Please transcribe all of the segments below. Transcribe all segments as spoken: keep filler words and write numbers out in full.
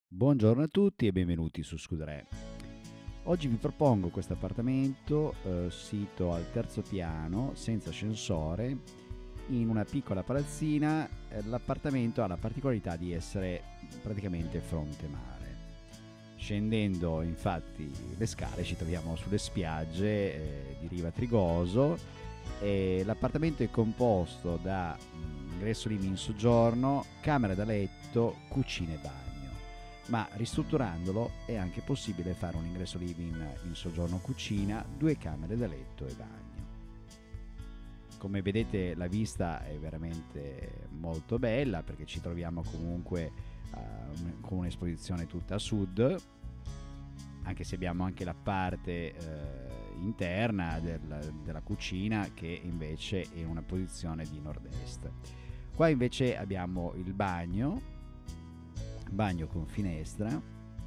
Buongiorno a tutti e benvenuti su Scudere. Oggi vi propongo questo appartamento eh, sito al terzo piano, senza ascensore, in una piccola palazzina. Eh, l'appartamento ha la particolarità di essere praticamente fronte mare. Scendendo infatti le scale ci troviamo sulle spiagge eh, di Riva Trigoso e l'appartamento è composto da mm, ingresso living in soggiorno, camera da letto, cucina e bagno, ma ristrutturandolo è anche possibile fare un ingresso living in soggiorno cucina, due camere da letto e bagno. Come vedete la vista è veramente molto bella perché ci troviamo comunque uh, con un'esposizione tutta a sud, anche se abbiamo anche la parte eh, interna del- della cucina che invece è in una posizione di nord-est. Qua invece abbiamo il bagno, bagno con finestra,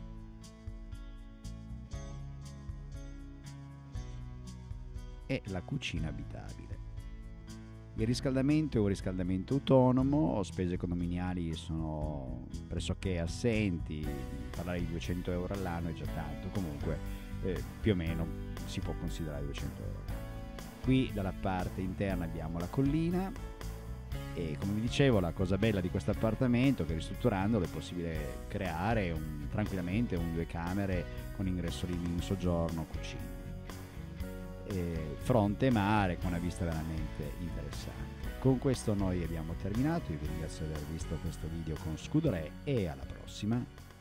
e la cucina abitabile. Il riscaldamento è un riscaldamento autonomo, spese condominiali sono pressoché assenti, parlare di duecento euro all'anno è già tanto, comunque eh, più o meno si può considerare duecento euro all'anno. Qui dalla parte interna abbiamo la collina e, come vi dicevo, la cosa bella di questo appartamento è che ristrutturandolo è possibile creare un, tranquillamente un due camere con ingresso living in soggiorno, cucina, e fronte mare con una vista veramente interessante. Con questo noi abbiamo terminato, io vi ringrazio di aver visto questo video con Scudore e alla prossima.